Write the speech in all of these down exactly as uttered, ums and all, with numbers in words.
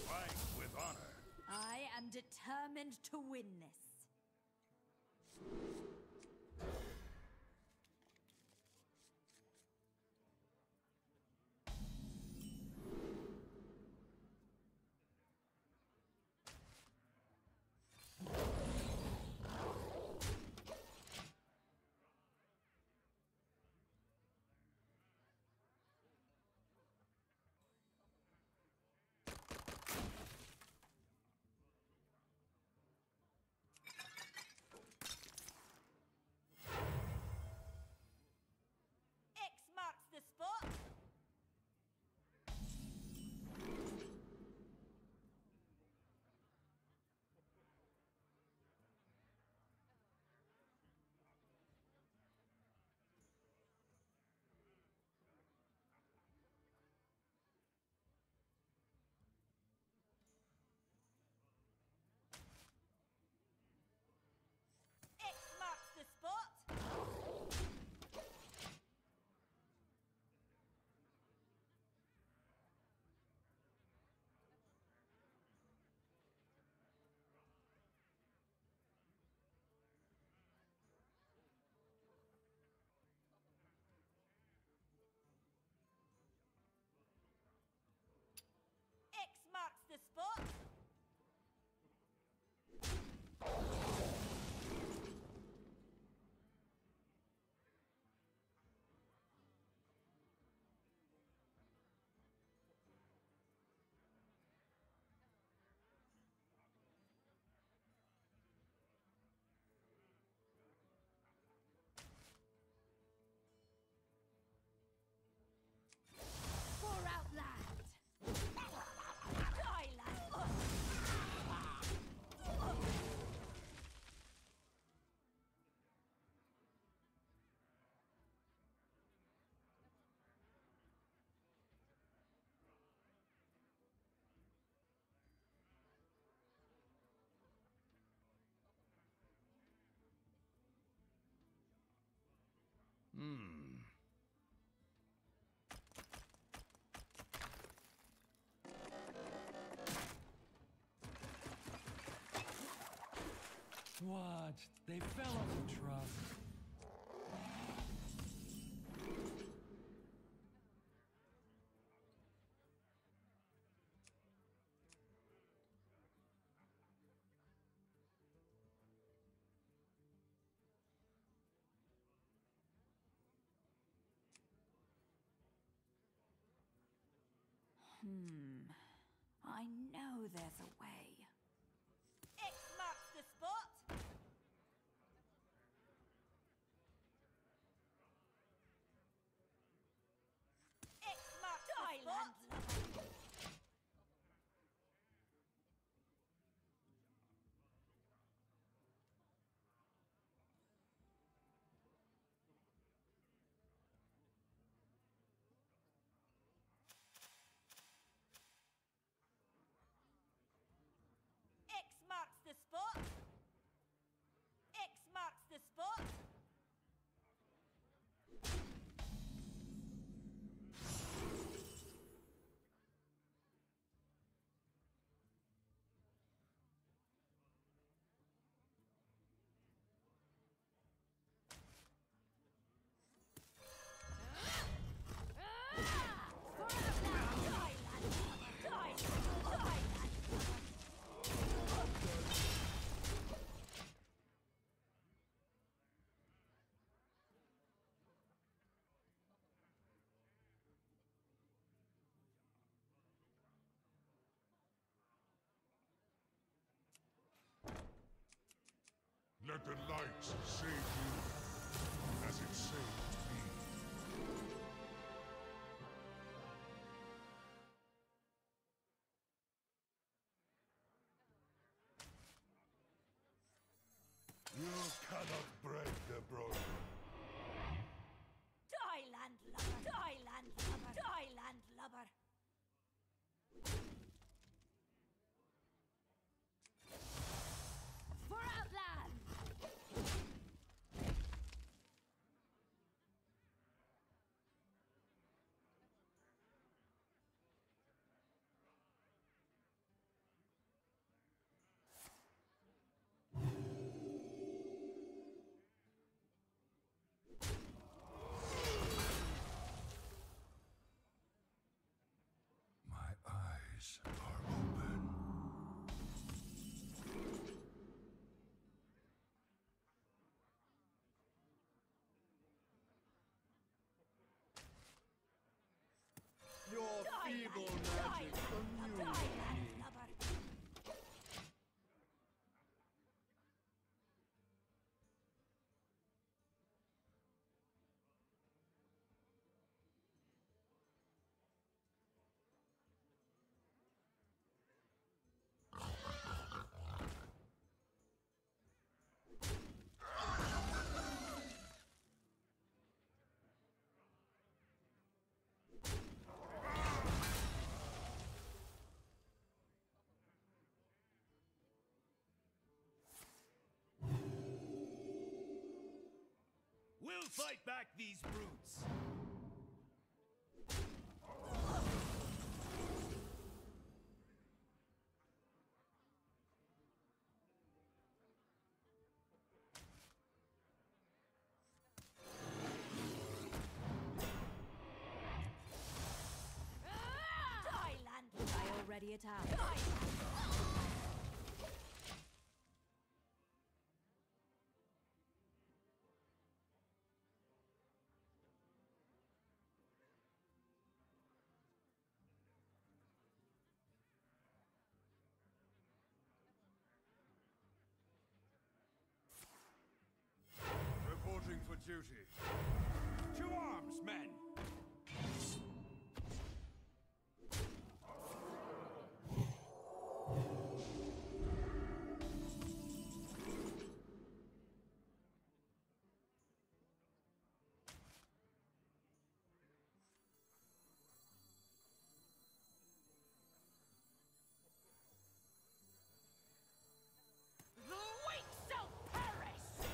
Fight with honor. I am determined to win this. The spot. X marks the spot. Marks the spot. For Outland. Hmm. What? They fell off the truck. Hmm. I know there's a way. X marks the spot. X marks the spot. X marks the spot. X marks the spot. Let the light save you, as it saved me. You cannot break the broken. Die, landlubber! Die, landlubber! Die, landlubber! For Outland! Fight back these brutes! Die, land. I already attacked. Die. Reporting for duty. To arms, men! The weak shall perish!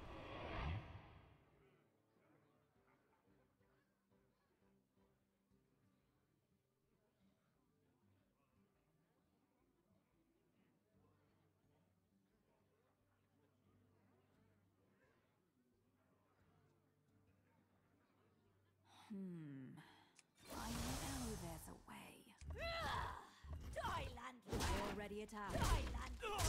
Hmm. I know there's a way. Die, land. I already attacked. Die, land.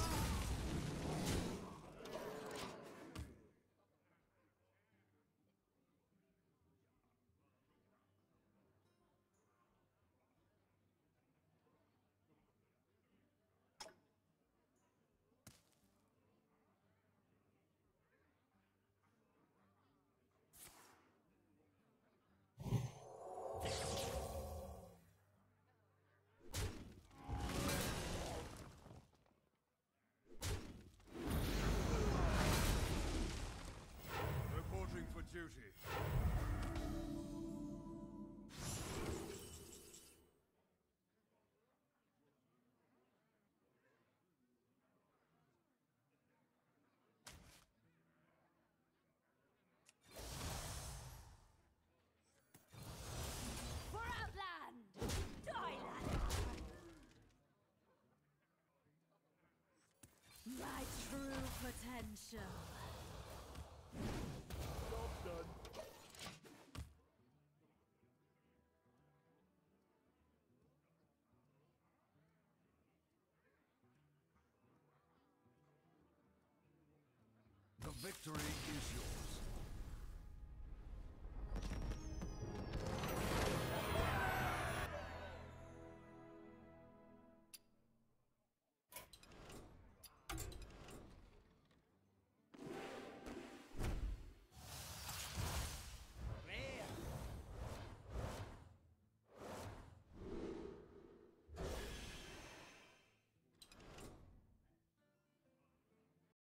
Reporting for duty. For Outland! Die, land! My true potential. Job done. The victory is yours.